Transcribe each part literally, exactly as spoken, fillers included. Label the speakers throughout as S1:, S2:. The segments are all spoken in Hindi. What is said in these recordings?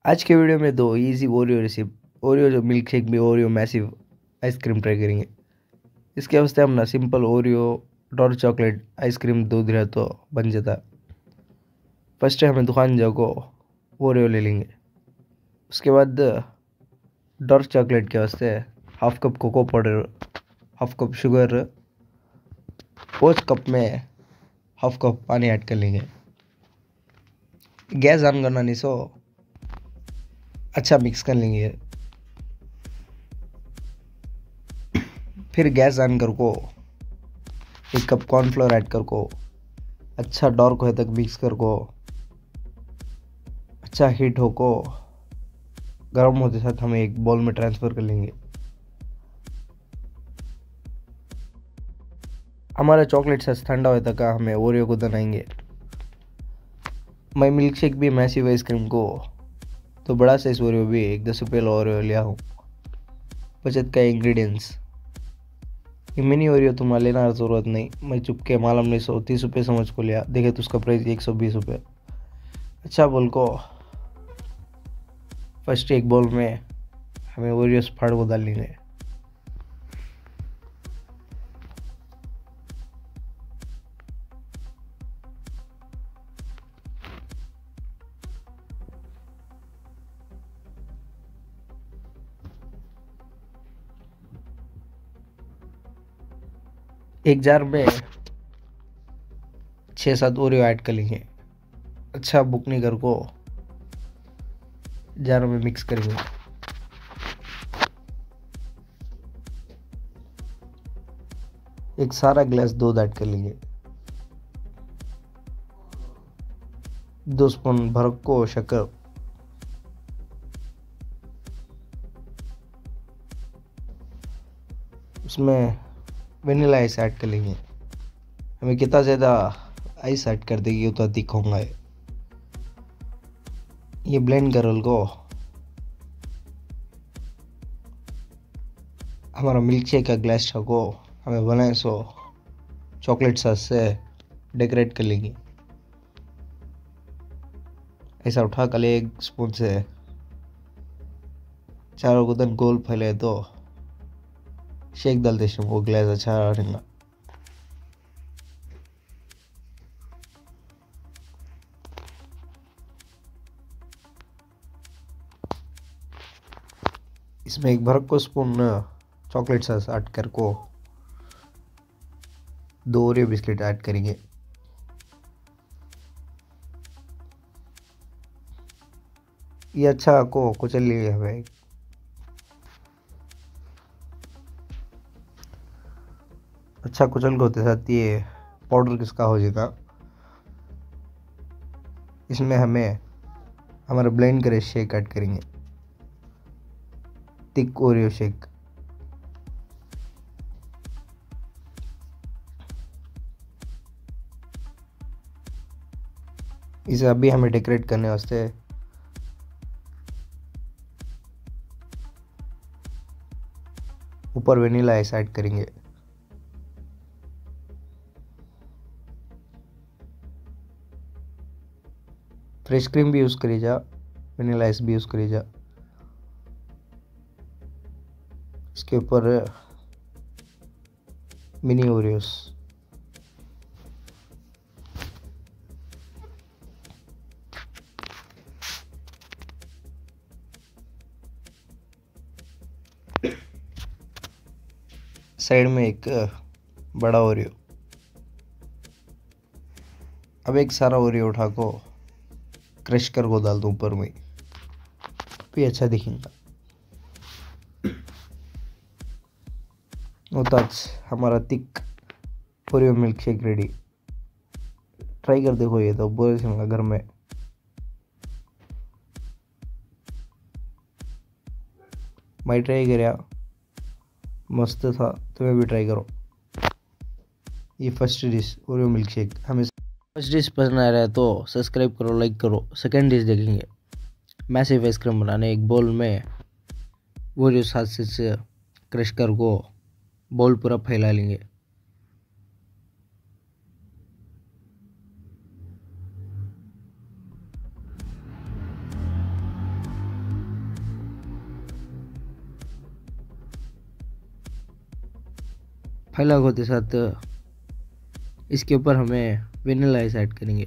S1: आज के वीडियो में दो इजी ओरियो रेसिपी ओरियो जो मिल्क शेक में ओरियो मैसिव आइसक्रीम ट्राई करेंगे। इसके वास्ते हम ना simple Oreo dark chocolate ice cream दूध रहे तो बन जाता। फर्स्ट हमें दुकान जाओ ओरियो ले लेंगे। उसके बाद डार्क चॉकलेट के वास्ते half cup cocoa powder, half cup sugar, उस कप में हाफ कप पानी ऐड कर लेंगे। गैस ऑन करना नहीं सो अच्छा मिक्स कर लेंगे। फिर गैस ऑन कर को एक कप कॉर्नफ्लोर ऐड कर को अच्छा डार्क होए तक मिक्स कर को अच्छा हीट हो को गर्म होते साथ हमें एक बाउल में ट्रांसफ़र कर लेंगे। हमारा चॉकलेट सस ठंडा होए तक हमें ओरियो को बनाएंगे। मैं मिल्क शेक भी मैसिव आइसक्रीम को तो बड़ा साइज ओरियो भी एक दस रुपये ओरियो लिया हूँ। बचत का इंग्रेडिएंट्स ये मिनी ओरियो तुम्हारा लेना ज़रूरत नहीं, मैं चुपके मालूम नहीं सौ तीस रुपये समझ को लिया, देखे तो उसका प्राइस एक सौ बीस रुपये। अच्छा बोल को फर्स्ट एक बाउल में हमें ओरियो फाड़ को डाल लेंगे। एक जार में छः सात ओरियो ऐड कर लेंगे। अच्छा बुकनी कर को जार में मिक्स करेंगे। एक सारा गिलास दूध ऐड कर लेंगे। दो स्पून भर को शक्कर, उसमें वनीला आइस ऐड कर लेंगे। हमें कितना ज़्यादा आइस ऐड कर देगी उतना थिक होगा। ये ब्लेंड कर को हमारा मिल्क शेक का ग्लास को हमें बनाए सो चॉकलेट सॉस से डेकोरेट कर लेंगे। ऐसा उठा कर एक स्पून से चारों को दन गोल फैले तो शेक डालते समय वो ग्लास अच्छा रहेगा। इसमें एक भर को स्पून चॉकलेट सॉस ऐड कर को दो ओरियो बिस्किट ऐड करेंगे। ये अच्छा को कुचल लिए हमें। अच्छा कुचल को होते साथ ये पाउडर किसका हो जाएगा। इसमें हमें हमारा ब्लेंड करे शेक ऐड करेंगे, थिक ओरियो शेक। इसे अभी हमें डेकोरेट करने वास्ते ऊपर वनीला आइस ऐड करेंगे। फ्रेश क्रीम भी यूज़ करी जा, वनीला आइस भी यूज़ करी जा। इसके ऊपर मिनी ओरियोस। साइड में एक बड़ा ओरियो। अब एक सारा ओरियो उठा को क्रश कर को डाल दूँ ऊपर में, भी अच्छा दिखेगा। उताज हमारा thick Oreo milkshake ready. Try कर देखो, ये तो बोल से घर में। मैं ट्राई कराया, मस्त था, तुम्हें भी ट्राई करो। ये first dish Oreo milkshake. हमें फर्स्ट डिश पसंद आ रहा है तो सब्सक्राइब करो, लाइक करो। सेकंड डिश देखेंगे। मैसिव आइसक्रीम बनाने एक बाउल में ओरियो साथ से क्रश कर को बाउल पूरा फैला लेंगे। फैला होते साथ इसके ऊपर हमें वेनिला आइस ऐड करेंगे।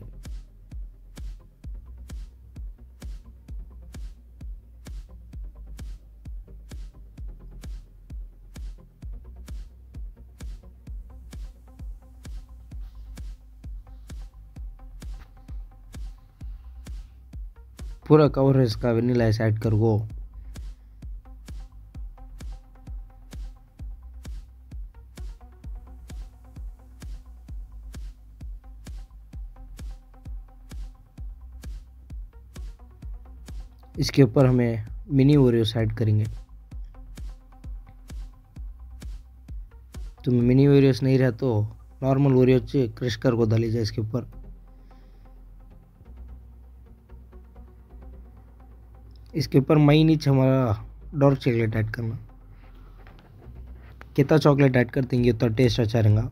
S1: पूरा कवर है इसका वेनिला आइस ऐड कर गो। इसके ऊपर हमें मिनी ओरियोस ऐड करेंगे। तो मिनी ओरियोस नहीं रहा तो नॉर्मल ओरियोस क्रश कर को डाली जाए इसके ऊपर। इसके ऊपर मई नीचे हमारा डार्क चॉकलेट ऐड करना। कितना चॉकलेट ऐड कर देंगे तो टेस्ट अच्छा रहेगा।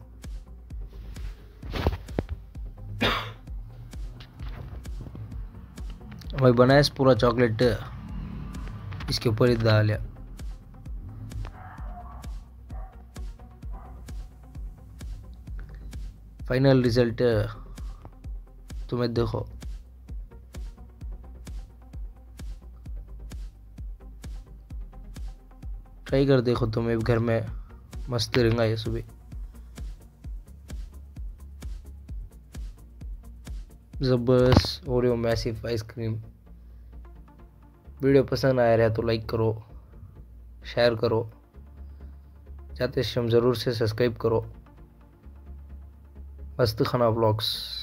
S1: भाई बनाया पूरा चॉकलेट इसके ऊपर ही डाल। फाइनल रिजल्ट तुम्हें देखो। ट्राई कर देखो तुम्हें घर में मस्त रहेगा ये सुबह। जबरदस्त ओरियो मैसिव आइसक्रीम। वीडियो पसंद आया रहा तो लाइक करो, शेयर करो, चाहते हम ज़रूर से सब्सक्राइब करो। मस्त खाना ब्लॉग्स।